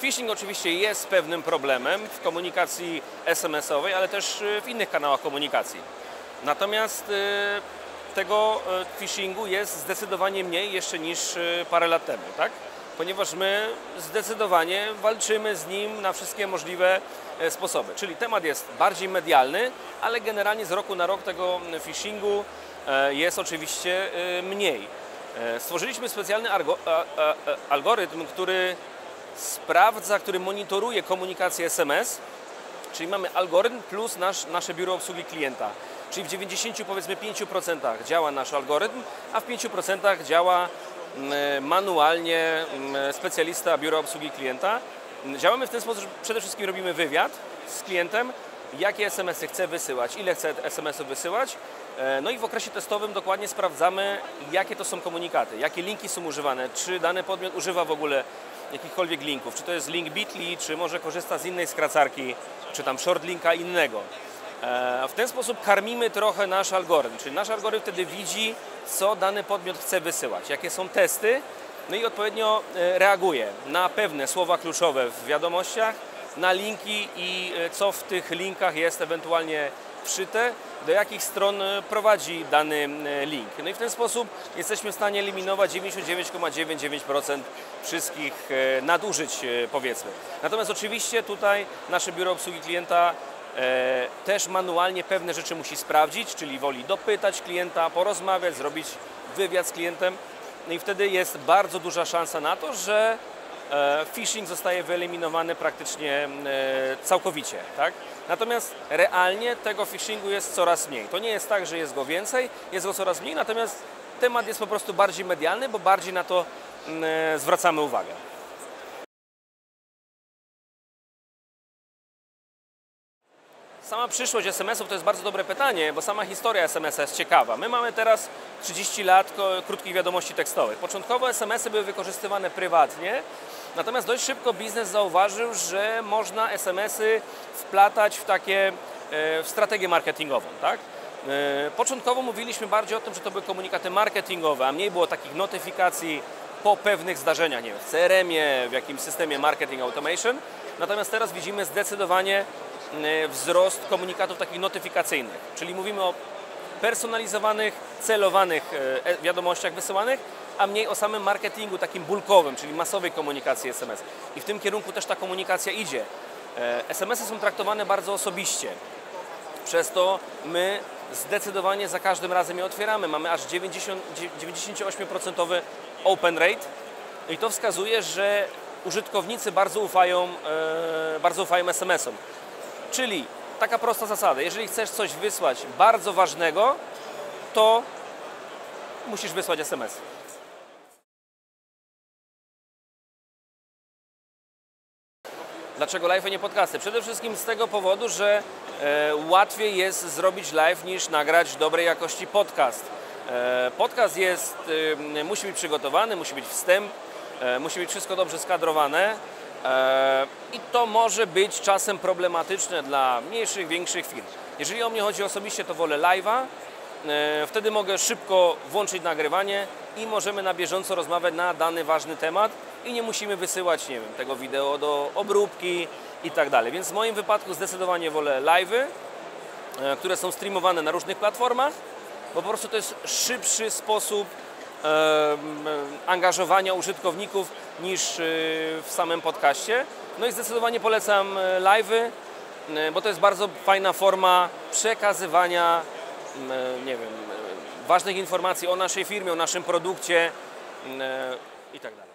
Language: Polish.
Phishing oczywiście jest pewnym problemem w komunikacji SMS-owej, ale też w innych kanałach komunikacji. Natomiast tego phishingu jest zdecydowanie mniej jeszcze niż parę lat temu, tak? Ponieważ my zdecydowanie walczymy z nim na wszystkie możliwe sposoby. Czyli temat jest bardziej medialny, ale generalnie z roku na rok tego phishingu jest oczywiście mniej. Stworzyliśmy specjalny algorytm, który sprawdza, który monitoruje komunikację SMS, czyli mamy algorytm plus nasze biuro obsługi klienta. Czyli w 95% działa nasz algorytm, a w 5% działa manualnie specjalista biura obsługi klienta. Działamy w ten sposób, że przede wszystkim robimy wywiad z klientem, jakie SMS-y chce wysyłać, ile chce SMS-ów wysyłać. No i w okresie testowym dokładnie sprawdzamy, jakie to są komunikaty, jakie linki są używane, czy dany podmiot używa w ogóle jakichkolwiek linków, czy to jest link bit.ly, czy może korzysta z innej skracarki, czy tam short linka innego. W ten sposób karmimy trochę nasz algorytm, czyli nasz algorytm wtedy widzi, co dany podmiot chce wysyłać, jakie są testy, no i odpowiednio reaguje na pewne słowa kluczowe w wiadomościach, na linki i co w tych linkach jest ewentualnie wszyte, do jakich stron prowadzi dany link. No i w ten sposób jesteśmy w stanie eliminować 99,99% wszystkich nadużyć, powiedzmy. Natomiast oczywiście tutaj nasze biuro obsługi klienta też manualnie pewne rzeczy musi sprawdzić, czyli woli dopytać klienta, porozmawiać, zrobić wywiad z klientem. No i wtedy jest bardzo duża szansa na to, że phishing zostaje wyeliminowany praktycznie całkowicie, tak? Natomiast realnie tego phishingu jest coraz mniej. To nie jest tak, że jest go więcej, jest go coraz mniej, natomiast temat jest po prostu bardziej medialny, bo bardziej na to zwracamy uwagę. Sama przyszłość SMS-ów to jest bardzo dobre pytanie, bo sama historia SMS-a jest ciekawa. My mamy teraz 30 lat krótkich wiadomości tekstowych. Początkowo SMS-y były wykorzystywane prywatnie, natomiast dość szybko biznes zauważył, że można SMS-y wplatać w strategię marketingową, tak? Początkowo mówiliśmy bardziej o tym, że to były komunikaty marketingowe, a mniej było takich notyfikacji po pewnych zdarzeniach, nie wiem, w CRM-ie, w jakimś systemie marketing automation. Natomiast teraz widzimy zdecydowanie wzrost komunikatów takich notyfikacyjnych, czyli mówimy o personalizowanych, celowanych wiadomościach wysyłanych, a mniej o samym marketingu takim bulkowym, czyli masowej komunikacji SMS. I w tym kierunku też ta komunikacja idzie. SMS-y są traktowane bardzo osobiście, przez to my zdecydowanie za każdym razem je otwieramy. Mamy aż 98% open rate i to wskazuje, że użytkownicy bardzo ufają SMS-om. Czyli taka prosta zasada, jeżeli chcesz coś wysłać bardzo ważnego, to musisz wysłać SMS. Dlaczego live, a nie podcasty? Przede wszystkim z tego powodu, że łatwiej jest zrobić live niż nagrać dobrej jakości podcast. Podcast musi być przygotowany, musi być wstęp, musi być wszystko dobrze skadrowane. I to może być czasem problematyczne dla mniejszych, większych firm. Jeżeli o mnie chodzi osobiście, to wolę live'a, wtedy mogę szybko włączyć nagrywanie i możemy na bieżąco rozmawiać na dany ważny temat i nie musimy wysyłać, nie wiem, tego wideo do obróbki i tak dalej. Więc w moim wypadku zdecydowanie wolę live'y, które są streamowane na różnych platformach, bo po prostu to jest szybszy sposób angażowania użytkowników niż w samym podcaście. No i zdecydowanie polecam live'y, bo to jest bardzo fajna forma przekazywania, nie wiem, ważnych informacji o naszej firmie, o naszym produkcie i tak dalej.